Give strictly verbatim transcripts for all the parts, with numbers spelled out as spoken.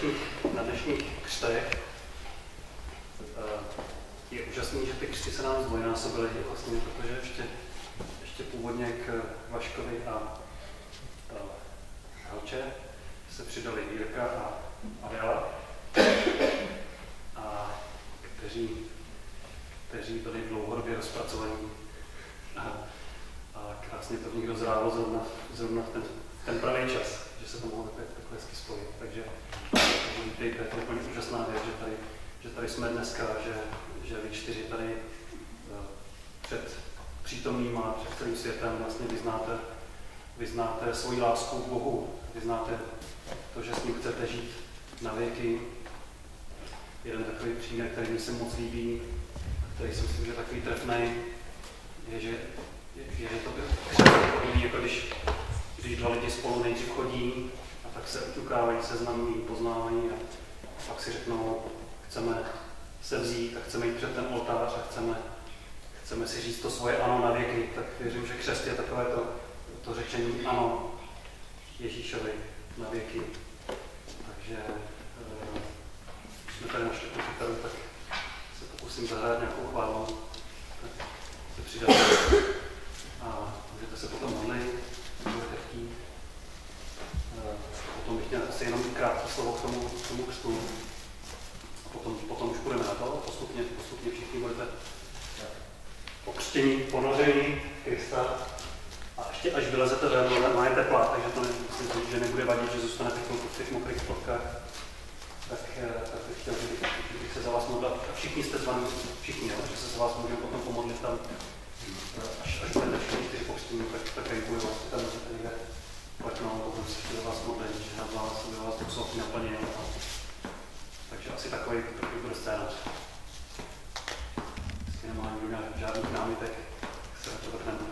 dnešních, na dnešních křtech. Je úžasný, že ty křty se nám zdvojnásobily, vlastně, protože ještě, ještě původně k Vaškovi a, a Helče se přidali Jirka a Adela, a kteří, kteří byli dlouhodobě rozpracovaní. A, a krásně to v nich dozrálo zrovna, zrovna v ten, ten pravý čas, že se to mohlo takhle, takhle hezky spojit. Takže vítejte, to je úplně úžasná věc, že tady, že tady jsme dneska, že, že vy čtyři tady uh, před přítomným a před celým světem vlastně vyznáte, vyznáte svoji lásku k Bohu, vyznáte to, že s ním chcete žít na věky. Jeden takový příměr, který mi se moc líbí, který si myslím, že je takový trefnej, je, že je, je, že to podobný, jako když, když dva lidi spolu nejdřív chodí a tak se uťukávají, seznamují, poznávají a pak si řeknou, chceme se vzít a chceme jít před ten oltář a chceme, chceme si říct to svoje ano na věky. Tak věřím, že křest je takové to, to řečení ano Ježíšovi na věky. Takže uh, jsme tady našli počítaru, tak se pokusím zahrát nějakou chválu, tak se přidat a můžete se potom modlit, budete chtít. Uh, potom bych měl asi jenom krátké slovo k tomu, k tomu křtu. A potom, potom už půjdeme na to, postupně, postupně všichni budete pokřtění, ponoření Krista. A ještě až vylezete ven, má je teplá, takže to myslím, že nebude vadit, že zůstanete chvilku v těch mokrých spotkách. Tak, tak bych chtěl, že bych, že bych se za vás modlil. A všichni jste zvaní, všichni, jo, že se za vás můžeme potom pomodlit tam, až, až budete všichni čtyři pokřtění, tak, tak rejbuju vlastně tam můžete někde kleknout, potom se ještě za vás modlit, že na vás, aby vás Duch Svatý naplnil. Takže asi takový, takový bude scénář. Jestli nemá nikdo žádných námitek, tak se na to vrhneme.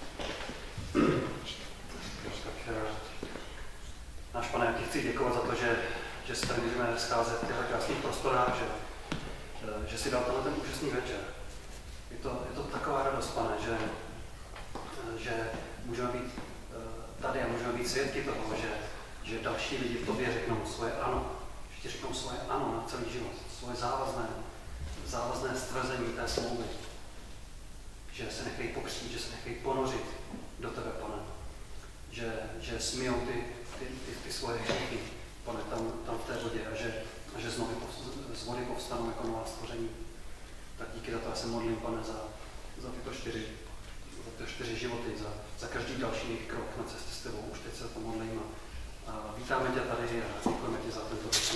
Tak, náš Pane, já ti chci děkovat za to, že, že se tady můžeme scházet v těchto krásných prostorách, že, že si dal tenhle ten úžasný večer. Je to, je to taková radost, Pane, že, že můžeme být tady a můžeme být svědky toho, že, že další lidi v tobě řeknou svoje ano. Že ti řeknou svoje ano na celý život, svoje závazné, závazné stvrzení té smlouvy. Že se nechají pokřtít, že se nechají ponořit do tebe, Pane. Že, že smijou ty, ty, ty, ty svoje hříchy, Pane, tam, tam v té vodě a že, a že znovu z vody povstanou jako nová stvoření. Tak díky za to já se modlím, Pane, za, za tyto čtyři, za tyto čtyři životy, za, za každý další jejich krok na cestě s tebou. Už teď se za to modlím a, a vítáme tě tady a děkujeme ti za tento večer.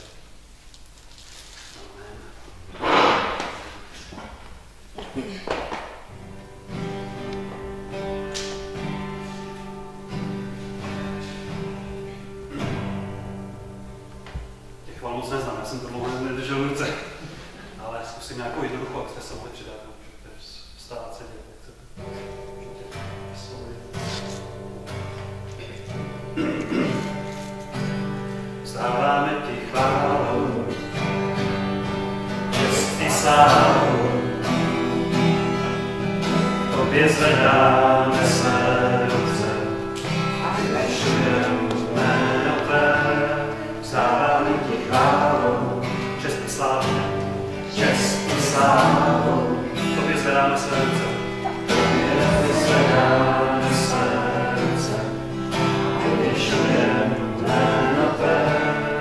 Amen. Těch chval moc neznám, já jsem to dlouho nedržel v ruce, ale zkusím nějakou jednoduchou, jak jste se mohli přidat. Můžete vstát, sedět, jak chcete. Můžete vyslovit. Vzdáváme ti chválu, čest ti slávu, tobě zvedáme své ruce a vyšujeme jméno tvé. Vzdáváme ti chválu, čest ti slávu, čest ti slávu, tobě zvedáme své ruce, tobě zvedáme své ruce a vyšujeme jméno tvé.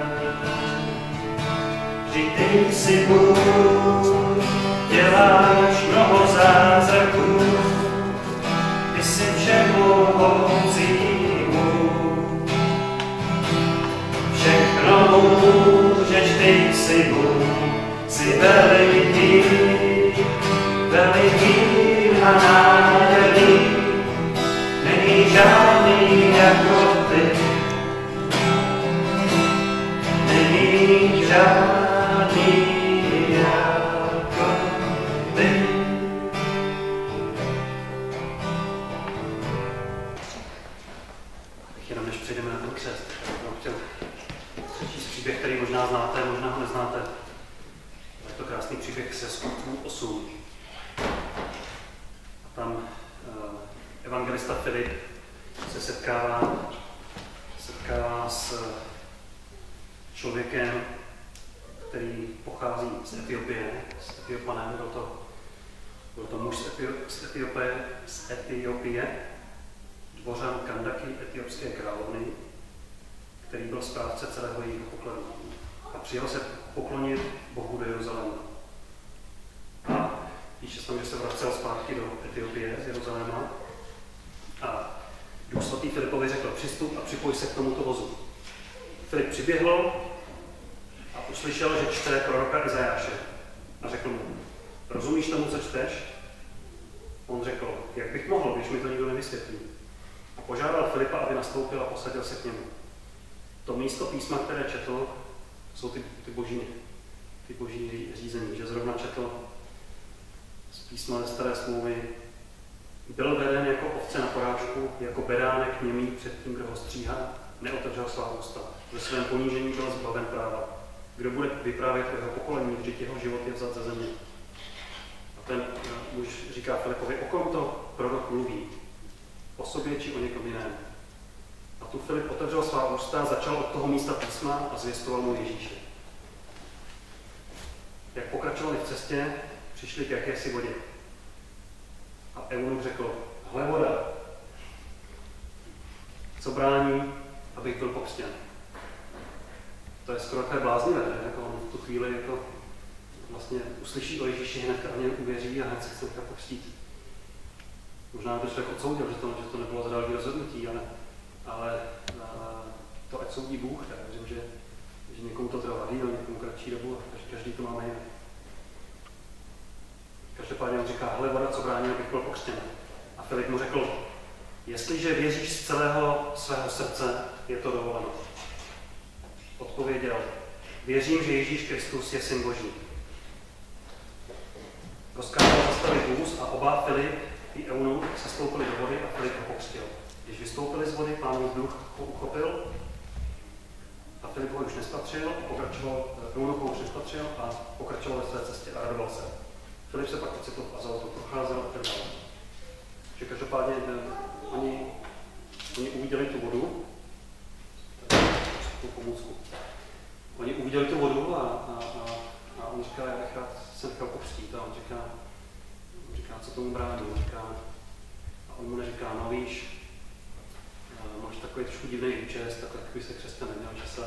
Vždyť ty jsi Bůh, děláš mnoho zázraků, ty jsi všemohoucí Bůh. Všechno můžeš, ty jsi Bůh, jsi veliký, veliký a nádherný, není žádný jako ty, není žádný jako ty. Jenom než přejdeme na ten křest, tak bych vám chtěl přečíst příběh, který možná znáte, možná ho neznáte. Je to krásný příběh se Skutků osm. A tam uh, evangelista Filip se setkává, setkává s člověkem, který pochází z Etiopie, z Etiopanem, byl to, byl to muž z, Etio, z, Etiopie, z Etiopie, dvořan Kandaky etiopské královny, který byl správce celého jejího pokladu. A přijel se poklonit Bohu do Jeruzaléma. A píše se tam, že se vracel zpátky do Etiopie z Jeruzaléma a Duch svatý Filipovi řekl, přistup a připoj se k tomuto vozu. Filip přiběhl a uslyšel, že čte proroka Izajáše a řekl mu, rozumíš tomu, co čteš? On řekl, jak bych mohl, když mi to nikdo nevysvětlí. A požádal Filipa, aby nastoupil a posadil se k němu. To místo písma, které četl, jsou ty, ty boží, ty boží řízení, že zrovna četl z písma ze Staré smlouvy, byl veden jako ovce na porážku, jako beránek němý před tím, kdo ho stříhá, neotevřel svá ústa. Ve svém ponížení byl zbaven práva. Kdo bude vyprávět o jeho pokolení, vždyť jeho život je vzat ze země. A ten muž říká Filipovi, o kom to prorok mluví? O sobě či o někom jiném? A tu Filip otevřel svá ústa, začal od toho místa písma a zvěstoval mu Ježíše. Jak pokračovali v cestě, přišli k jakési vodě. A eunuch řekl, hle voda, co brání, abych byl pokřtěn. To je skoro takové bláznivé, že jako on v tu chvíli jako vlastně uslyší o Ježíši, hnedka o něm uvěří a hned se chce tak pokřtít. Možná by člověk odsoudil, že to, že to nebylo zdravý rozhodnutí, ale, ale to ať soudí Bůh, tak věřím, že, že někomu to trvá díl, někomu kratší dobu a každý, každý to máme jinak. Každopádně on říká, hle voda, co brání, abych byl pokřtěn. A Filip mu řekl, jestliže věříš z celého svého srdce, je to dovoleno. Odpověděl, věřím, že Ježíš Kristus je syn Boží. Rozkázal zastavit vůz a oba, Filip i eunuch, se stoupili do vody a Filip ho pokřtil. Když vystoupili z vody, Pánův duch ho uchopil a Filip ho už nespatřil, pokračoval, eunuch ho už nespatřil a pokračoval ve své cestě a radoval se. Filip se pak ocitl v Azotu, procházel a tak dále. Takže každopádně oni, oni uviděli tu vodu, tu pomůcku. Oni uviděli tu vodu a, a, a, a on říká, já bych rád se nechal pokřtít. A on říká, on říká, co tomu brání? On říká, a on mu neříká, no víš, máš takový trošku divný účest, tak by se křesťan neměl časat.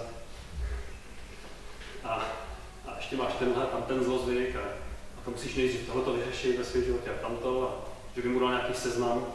A, a ještě máš tenhle tam ten zlozvyk a, a to musíš nejdřív tohleto vyřešit ve svém životě a tamto a že by mu dal nějaký seznam.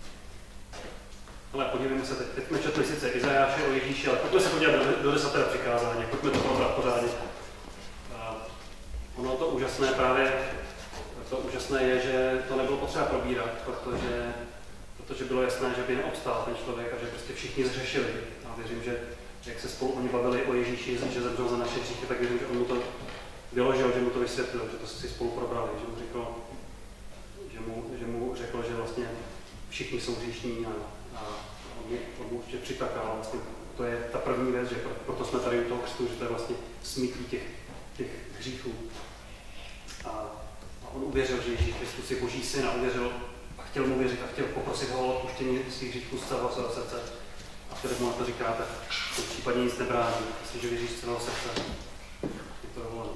Ale podívejme se teď, teď jsme četli sice Izajáše o Ježíši, ale pojďme se podívat do, do desatera přikázání, pojďme to probrat pořádně. A ono to úžasné právě, to úžasné je, že to nebylo potřeba probírat, protože, protože bylo jasné, že by neobstál ten člověk a že prostě všichni zřešili. A věřím, že jak se spolu oni bavili o Ježíši, že zemřel za naše hříchy, tak věřím, že on mu to vyložil, že mu to vysvětlil, že to si spolu probrali, že mu řekl, že mu, že mu řekl, že vlastně všichni jsou hříšní a, a on mu, on mu určitě přitakal. Vlastně to je ta první věc, že proto jsme tady u toho křtu, že to je vlastně smytí těch, těch hříchů. A, a on uvěřil, že Ježíš Kristus je Boží syn a uvěřil a chtěl mu věřit a chtěl poprosit ho o odpuštění svých hříchů z celého svého srdce. A Filip mu na to říká, tak to případně nic nebrání, jestliže věříš z celého srdce. Je to dovoleno.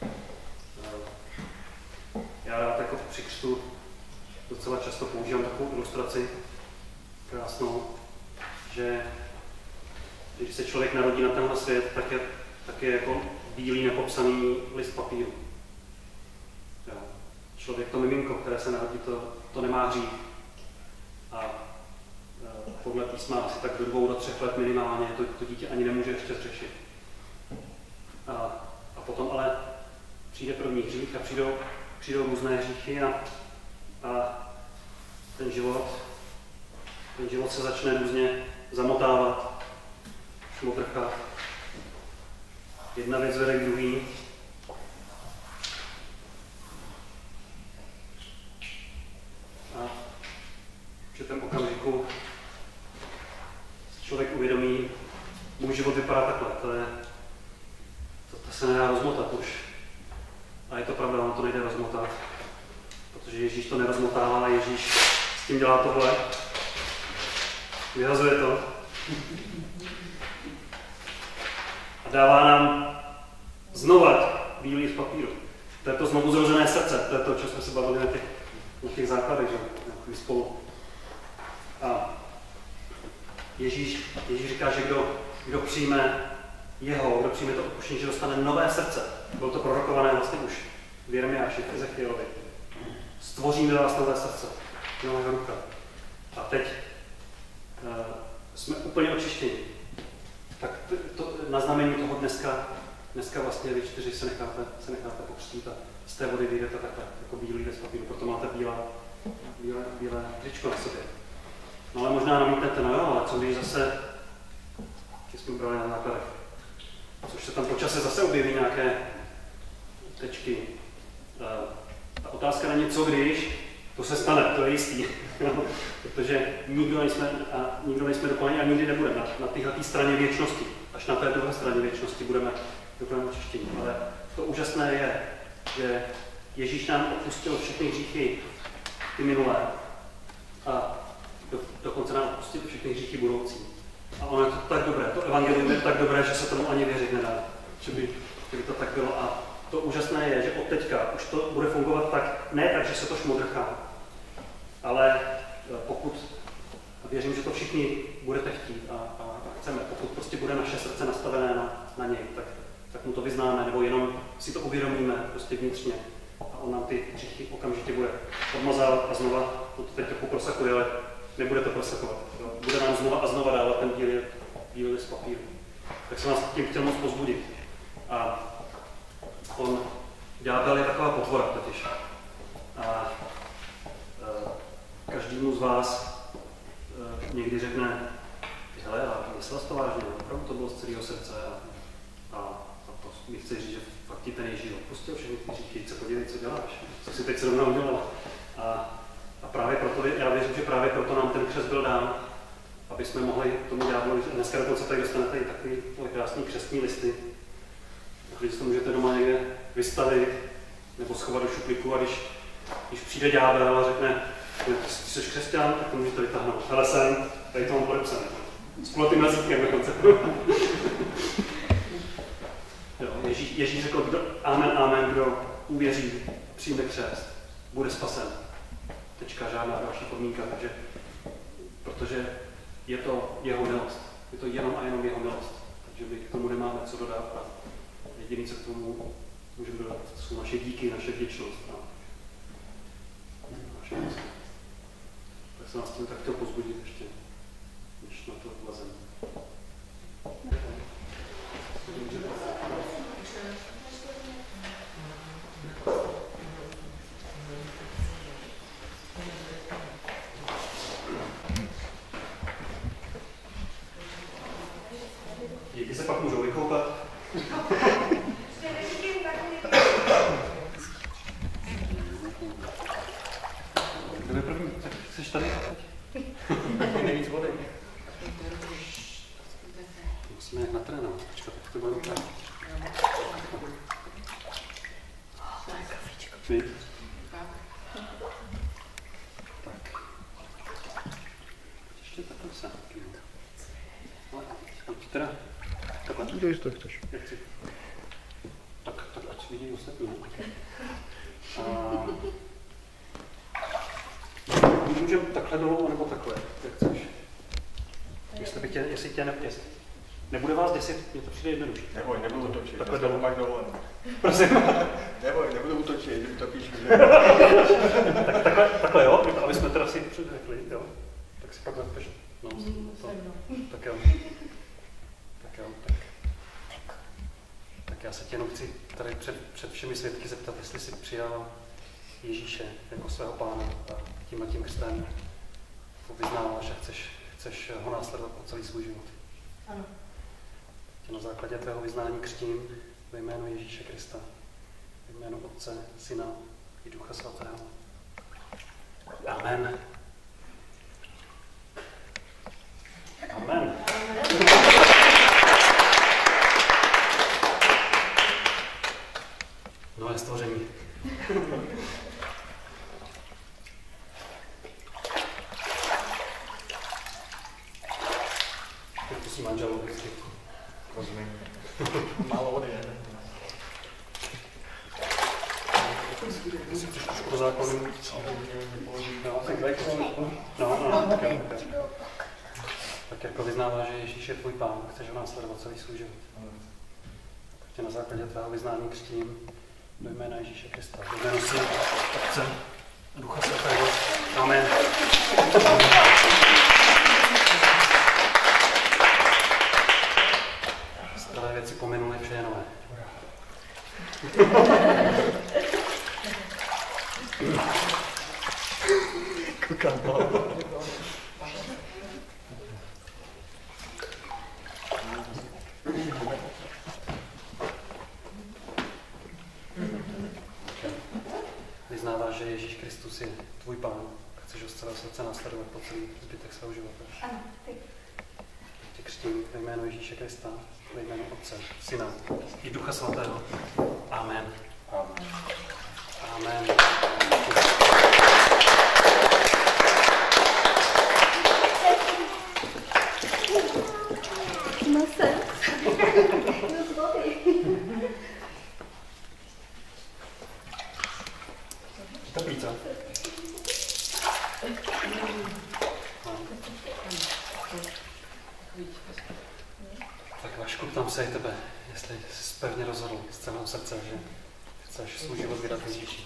Já rád jako při křtu docela často používám takovou ilustraci krásnou, že když se člověk narodí na tenhle svět, tak je, tak je jako bílý nepopsaný list papíru. Jo. Člověk, to miminko, které se narodí, to, to nemá hřích. A podle písma asi tak do dvou, do třech let minimálně to, to dítě ani nemůže ještě zřešit. A, a potom ale přijde první hřích a přijdou, přijdou různé hříchy a, a ten život, ten život se začne různě zamotávat, šmotrchat. Jedna věc vede k druhý. A v určitém okamžiku člověk uvědomí, můj život vypadá takhle, to, je, to, to se nedá rozmotat už. A je to pravda, ono to nejde rozmotat, protože Ježíš to nerozmotává, Ježíš s tím dělá tohle, vyhazuje to. A dává nám znova bílý z papíru. To je to znovu zrozené srdce, to je to, co jsme se bavili na těch, na těch základech, že jako spolu. A Ježíš, Ježíš říká, že kdo, kdo přijme jeho, kdo přijme to odpuštění, že dostane nové srdce. Bylo to prorokované vlastně už v Jeremiáši, v Ezechielovi. Stvořím ve vás nové srdce, nového ducha. A teď uh, jsme úplně očištěni. Tak to, to, na znamení toho dneska, dneska vlastně vy čtyři se necháte, se necháte pokřtít a z té vody vyjdete takhle, jako bílý bez papíru, proto máte bílé, bílé, bílé tričko na sobě. No ale možná namítnete, no jo, ale co když zase, když jsme brali na základech, což se tam po čase zase objeví nějaké tečky. Ta otázka není co když, to se stane, to je jistý. Protože nikdo nejsme, a nikdo nejsme dokonalí a nikdy nebudeme na, na téhle straně věčnosti. Až na té druhé straně věčnosti budeme dokonale očištění. Ale to úžasné je, že Ježíš nám odpustil všechny hříchy, ty minulé, a do, dokonce nám odpustil všechny hříchy budoucí. A ono je to tak dobré, to evangelium je tak dobré, že se tomu ani věřit nedá, že by, že by to tak bylo. A to úžasné je, že od teďka už to bude fungovat tak, ne tak, že se to šmodrchá, ale pokud, a věřím, že to všichni budete chtít a, a, a chceme, pokud prostě bude naše srdce nastavené na, na něj, tak, tak mu to vyznáme, nebo jenom si to uvědomíme prostě vnitřně a on nám ty hříchy okamžitě bude odmazávat a znova, to teď trochu prosakuje, ale nebude to prosakovat. Bude nám znova a znova dávat ten bílý, bílý z papíru. Tak jsem vás tím chtěl moc pozbudit. A on, ďábel je taková potvora totiž. A, a každému z vás a, někdy řekne, hele, a myslel jsi to vážně, opravdu to bylo z celého srdce. A, a, a to mi chci říct, že fakt ti ten Ježíš odpustil všechny ty hříchy, co podívej, co děláš, co si teď zrovna udělal. A, A právě proto, já věřím, že právě proto nám ten křest byl dán, aby jsme mohli tomu ďáblovi, dneska dokonce tady dostanete i takový krásný křestní listy, když to můžete doma někde vystavit nebo schovat do šuplíku a když, když přijde ďábel a řekne, ty jsi křesťan, tak to můžete vytáhnout. Hele jsem, tady to mám podepsané. S kulatým razítkem dokonce. Ježíš, Ježíš řekl, kdo, amen, amen, kdo uvěří, přijme křest, bude spasen. Tečka, žádná další podmínka, takže, protože je to jeho milost. Je to jenom a jenom jeho milost. Takže my k tomu nemáme co dodat a jediné, co k tomu můžeme dodat, jsou naše díky, naše vděčnost. A naše milost. Tak jsem vás tím tak chtěl pozbudit ještě, než na to vlezem. Děti se pak můžou vykoupat. Kdo je první? Chceš tady? Nejvíc vody. Musíme jak natrénovat. Počkat, tak to bude dobré. Vy? Tak. Ještě takhle se. Ale teda... Takhle. Dělej, to chceš. Jak chci. Tak, tak ať vidí ostatní. A... Můžeme takhle dolů, nebo takhle, jak chceš. Jestli, by tě, jestli tě ne, jestli nebude vás děsit, mě to přijde jednodušší. Neboj, nebudu utočit. Takhle dolů. Máš dovolenou. Prosím. Neboj, nebudu utočit, když to píšu. tak, takhle, takhle jo, aby jsme teda si předřekli, jo. Tak si pak zapeš. No, to, tak jo. Tak jo, tak. Tak já se tě jenom chci tady před, před všemi svědky zeptat, jestli jsi přijal Ježíše jako svého pána a tímhle tím křtem ho vyznáváš a chceš, chceš ho následovat po celý svůj život. Ano. Tě na základě tvého vyznání křtím ve jménu Ježíše Krista, ve jménu Otce, Syna i Ducha Svatého. Amen. Amen. Nové stvoření. Prosím manželů, Rozumím. Málo vody, ne? Jestli chceš trošku po zákonu. No, tak daj No, no, tak jo, tak jo. Tak jako vyznává, že Ježíš je tvůj pán, chceš ho následovat celý svůj život. Tak tě na základě tvého vyznání křtím do jména Ježíše Krista. Do jména Syna, Otce a Ducha Svatého. Amen. Staré věci pominuly, vše je nové. Koukám to. Vyznáváš, že Ježíš Kristus je tvůj pán. Chceš ho z celého srdce následovat po celý zbytek svého života. Ano, ty. Tě křtím ve jménu Ježíše Krista, ve jménu Otce, Syna i Ducha Svatého. Amen. Amen. Amen. No se. No zvolí. Dobrý, co? Tak Vašku, ptám se i tebe, jestli jsi pevně rozhodl z celého srdce, že chceš svůj život vydat Ježíši.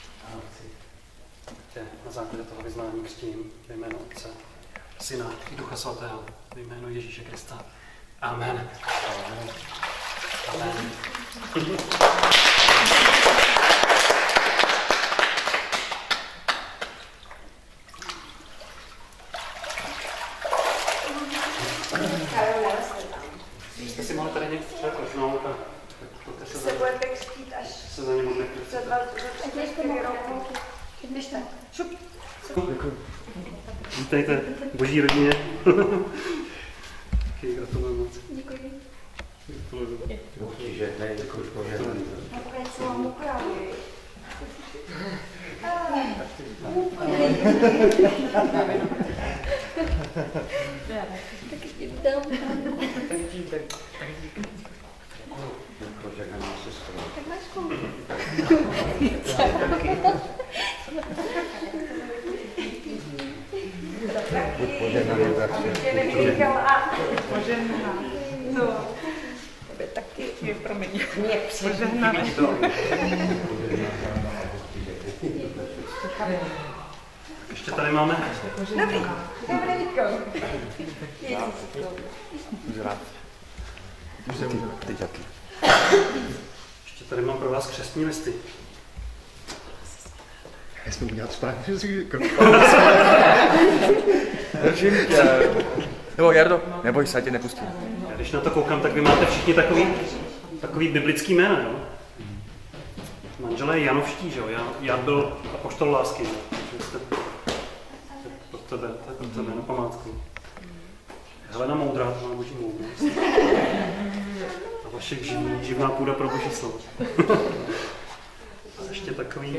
Tě na základě toho vyznání křtím ve jménu Otce, Syna i Ducha Svatého, ve jménu Ježíše Krista. Amen. Amen. Amen. Jste si mohli tady někdo třeba kouknout a tak se, se budete křtít až se za ně modlit. za dva, za čtyři roku. Když tak. Šup. Vítejte, boží rodině. Taky gratuluju moc. Děkuji. Gratuluju. Určitě, ne, jako už požádám. Nakonec jsem vám upravili. Taky ti dám. Požádaná sestra. Tak máš komu. Buď požádaný, bratře. Tě nevyříkal a požehná. No. Tebe taky. Je, promiň. Mě požehnáme. Ještě tady máme. Dobrý. Dobré výkon. Zrád. Už se můžeme. Teď taky. Ještě tady mám pro vás křestní listy. Já jsem udělat správně, že Držím tě. Nebo Jardo, neboj se, tě nepustím. Já když na to koukám, tak vy máte všichni takový, takový biblický jména, jo? Manželé Janovští, že jo? Jan, Jan byl apoštol lásky, jo? Takže jste, to je pro tebe, to je pro tebe na památku. Helena Moudrá, to má boží moudrost. A Vašek živný, živná půda pro boží slovo. A ještě takový...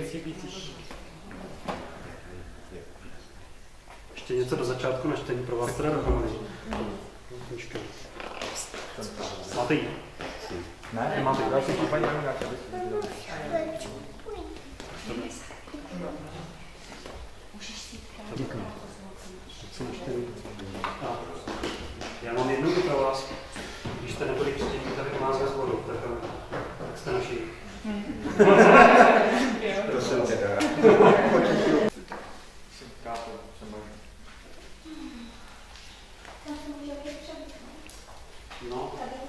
Ještě něco do začátku načtení pro vás teda dohromady. Knížka. Máte jí? Ne, Nemáte jí. já jsem ti paní Anička. A já mám jednu pro vás. Když jste nebyli křtění tady u nás ve sboru, tak, tak jste naši. Prosím tě, teda. No,